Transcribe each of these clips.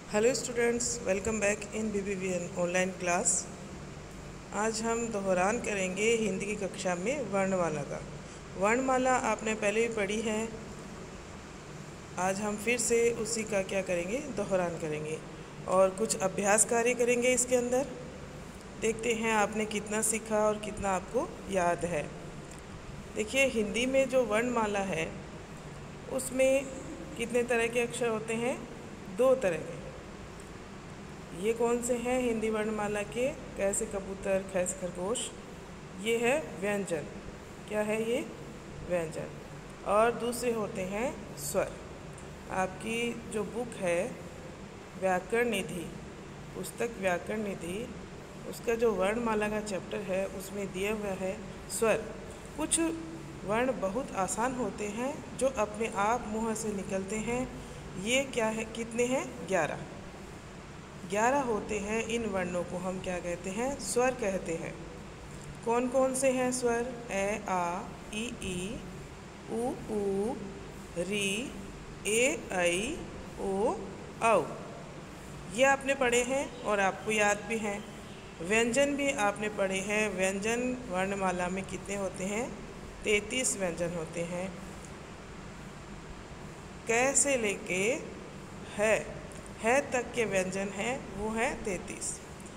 Hello students, welcome back in BBVN online class. आज हम दोहरान करेंगे हिंदी की कक्षा में वर्णमाला का। वर्णमाला आपने पहले भी पढ़ी है। आज हम फिर से उसी का क्या करेंगे, दोहरान करेंगे और कुछ अभ्यास कार्य करेंगे। इसके अंदर देखते हैं आपने कितना सीखा और कितना आपको याद है। देखिए, हिंदी में जो वर्णमाला है उसमें कितने तरह के अक्षर होते हैं? 2 तरह के। ये कौन से हैं हिंदी वर्णमाला के? क से कबूतर, ख से खरगोश। ये है व्यंजन। क्या है ये? व्यंजन। और दूसरे होते हैं स्वर। आपकी जो बुक है व्याकरण निधि, पुस्तक व्याकरण निधि, उसका जो वर्णमाला का चैप्टर है उसमें दिया हुआ है स्वर। कुछ वर्ण बहुत आसान होते हैं जो अपने आप मुँह से निकलते हैं। ये क्या है? कितने हैं? 11 होते हैं। इन वर्णों को हम क्या कहते हैं? स्वर कहते हैं। कौन कौन से हैं स्वर? ए, आ, ई, उ, री, ए, ऐ, ओ, औ। ये आपने पढ़े हैं और आपको याद भी हैं। व्यंजन भी आपने पढ़े हैं। व्यंजन वर्णमाला में कितने होते हैं? 33 व्यंजन होते हैं। क से लेके है तक के व्यंजन हैं, वो हैं 33।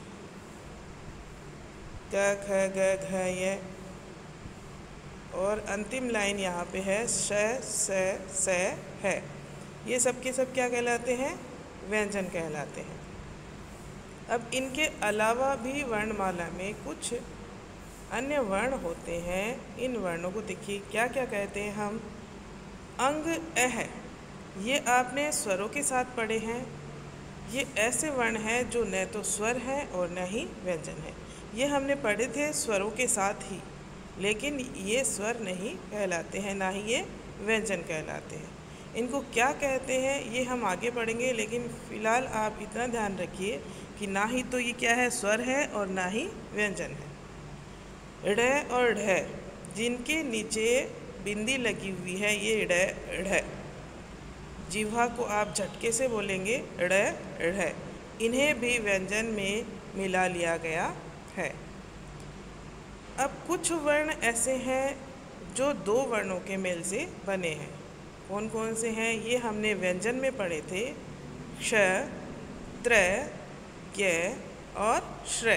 क, ख, ग, घ, य। और अंतिम लाइन यहाँ पे है श, स, है। ये सब के सब क्या कहलाते हैं? व्यंजन कहलाते हैं। अब इनके अलावा भी वर्णमाला में कुछ अन्य वर्ण होते हैं। इन वर्णों को देखिए क्या क्या कहते हैं हम? अंग, अह। ये आपने स्वरों के साथ पढ़े हैं। ये ऐसे वर्ण हैं जो न तो स्वर हैं और न ही व्यंजन है। ये हमने पढ़े थे स्वरों के साथ ही, लेकिन ये स्वर नहीं कहलाते हैं, ना ही ये व्यंजन कहलाते हैं। इनको क्या कहते हैं ये हम आगे पढ़ेंगे, लेकिन फ़िलहाल आप इतना ध्यान रखिए कि ना ही तो ये क्या है, स्वर है, और ना ही व्यंजन है। ड़ और ढ, जिनके नीचे बिंदी लगी हुई है, ये ढ। जिह्वा को आप झटके से बोलेंगे ढ। इन्हें भी व्यंजन में मिला लिया गया है। अब कुछ वर्ण ऐसे हैं जो 2 वर्णों के मेल से बने हैं। कौन कौन से हैं? ये हमने व्यंजन में पढ़े थे। क्ष, त्र, ज्ञ और श्र।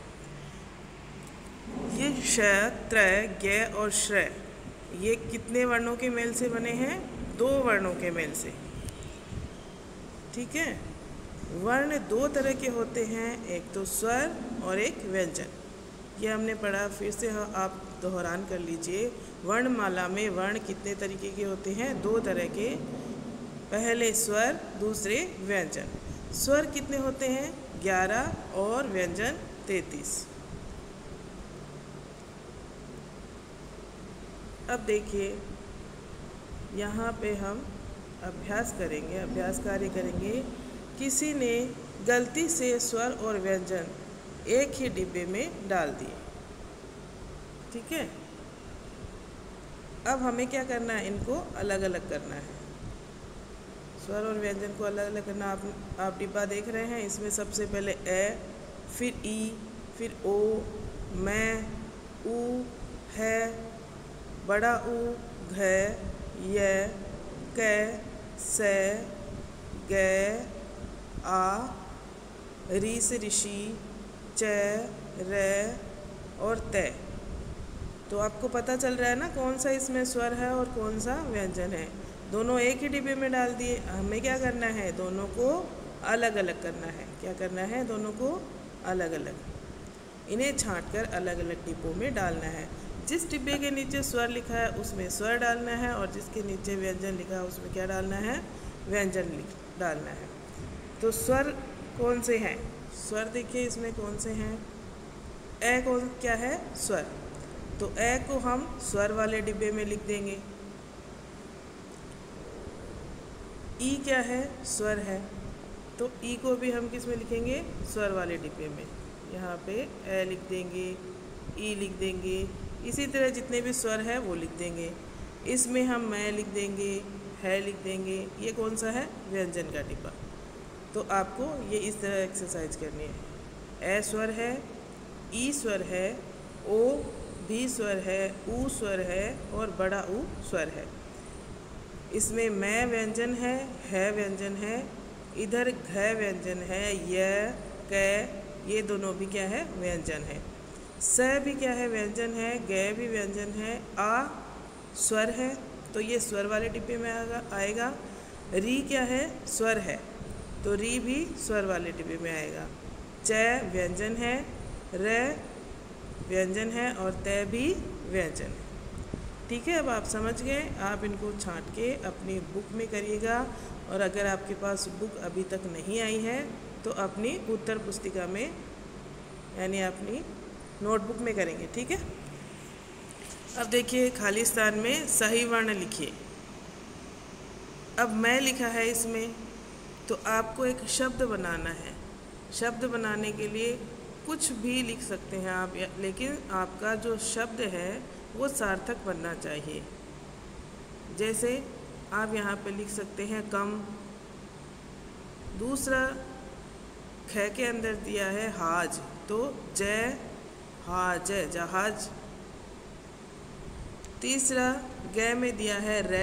ये श, त्र, ज्ञ और श्र, ये कितने वर्णों के मेल से बने हैं? 2 वर्णों के मेल से। ठीक है। वर्ण 2 तरह के होते हैं, एक तो स्वर और एक व्यंजन। ये हमने पढ़ा, फिर से आप दोहरान कर लीजिए। वर्णमाला में वर्ण कितने तरीके के होते हैं? 2 तरह के। पहले स्वर, दूसरे व्यंजन। स्वर कितने होते हैं? 11 और व्यंजन 33। अब देखिए, यहाँ पे हम अभ्यास करेंगे, अभ्यास कार्य करेंगे। किसी ने गलती से स्वर और व्यंजन एक ही डिब्बे में डाल दिए। ठीक है। अब हमें क्या करना है? इनको अलग अलग करना है। स्वर और व्यंजन को अलग अलग करना। आप डिब्बा देख रहे हैं, इसमें सबसे पहले ए, फिर ई, फिर ओ, मैं, उ, है, बड़ा उ, घ, य, क, से, ग, आ, री से ऋषि, च, र और तय। तो आपको पता चल रहा है ना कौन सा इसमें स्वर है और कौन सा व्यंजन है। दोनों एक ही डिब्बे में डाल दिए। हमें क्या करना है? दोनों को अलग अलग करना है। क्या करना है? दोनों को अलग अलग। इन्हें छांटकर अलग अलग डिब्बों में डालना है। जिस डिब्बे के नीचे स्वर लिखा है उसमें स्वर डालना है, और जिसके नीचे व्यंजन लिखा है उसमें क्या डालना है? व्यंजन डालना है। तो स्वर कौन से हैं? स्वर देखिए इसमें कौन से हैं? ए कौन क्या है? स्वर। तो ए को हम स्वर वाले डिब्बे में लिख देंगे। ई क्या है? स्वर है। तो ई को भी हम किस में लिखेंगे? स्वर वाले डिब्बे में। यहाँ पे ए लिख देंगे, ई लिख देंगे, इसी तरह जितने भी स्वर है वो लिख देंगे। इसमें हम मैं लिख देंगे, है लिख देंगे। ये कौन सा है? व्यंजन का डिब्बा। तो आपको ये इस तरह एक्सरसाइज करनी है। ए स्वर है, ई स्वर है, ओ भी स्वर है, ऊ स्वर है और बड़ा ऊ स्वर है। इसमें मैं व्यंजन है व्यंजन है, इधर घ व्यंजन है, य क ये दोनों भी क्या है व्यंजन है। स भी क्या है व्यंजन है, ग भी व्यंजन है, आ स्वर है तो ये स्वर वाले डिब्बे में आएगा। री क्या है स्वर है तो री भी स्वर वाले डिब्बे में आएगा। च व्यंजन है, र व्यंजन है और तय भी व्यंजन है। ठीक है, अब आप समझ गए। आप इनको छांट के अपनी बुक में करिएगा और अगर आपके पास बुक अभी तक नहीं आई है तो अपनी उत्तर पुस्तिका में यानी अपनी नोटबुक में करेंगे। ठीक है, अब देखिए खाली स्थान में सही वर्ण लिखिए। अब मैं लिखा है इसमें, तो आपको एक शब्द बनाना है। शब्द बनाने के लिए कुछ भी लिख सकते हैं आप, लेकिन आपका जो शब्द है वो सार्थक बनना चाहिए। जैसे आप यहाँ पे लिख सकते हैं कम। दूसरा ख के अंदर दिया है हाज, तो जय हाज जहाज। तीसरा ग में दिया है रे,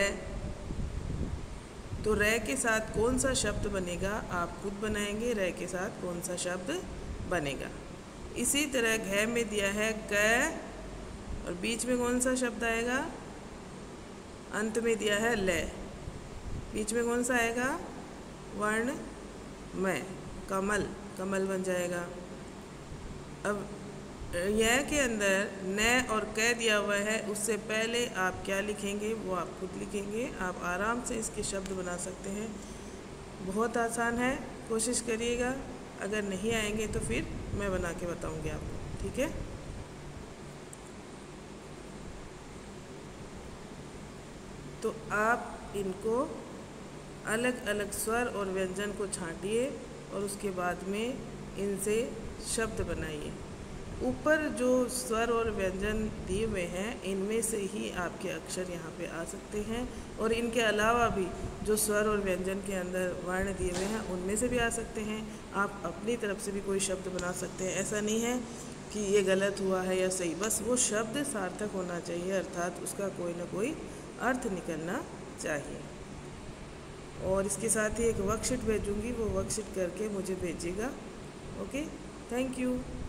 तो रे के साथ कौन सा शब्द बनेगा आप खुद बनाएंगे, रे के साथ कौन सा शब्द बनेगा। इसी तरह घ में दिया है क और बीच में कौन सा शब्द आएगा, अंत में दिया है ले, बीच में कौन सा आएगा वर्ण मैं, कमल, कमल बन जाएगा। अब यह के अंदर न और क दिया हुआ है, उससे पहले आप क्या लिखेंगे वो आप खुद लिखेंगे। आप आराम से इसके शब्द बना सकते हैं, बहुत आसान है, कोशिश करिएगा। अगर नहीं आएंगे तो फिर मैं बना के बताऊंगी आपको। ठीक है, तो आप इनको अलग अलग स्वर और व्यंजन को छांटिए और उसके बाद में इनसे शब्द बनाइए। ऊपर जो स्वर और व्यंजन दिए हुए हैं इनमें से ही आपके अक्षर यहाँ पे आ सकते हैं, और इनके अलावा भी जो स्वर और व्यंजन के अंदर वर्ण दिए हुए हैं उनमें से भी आ सकते हैं। आप अपनी तरफ से भी कोई शब्द बना सकते हैं। ऐसा नहीं है कि ये गलत हुआ है या सही, बस वो शब्द सार्थक होना चाहिए, अर्थात उसका कोई ना कोई अर्थ निकलना चाहिए। और इसके साथ ही एक वर्कशीट भेजूँगी, वो वर्कशीट करके मुझे भेजिएगा। Okay, thank you.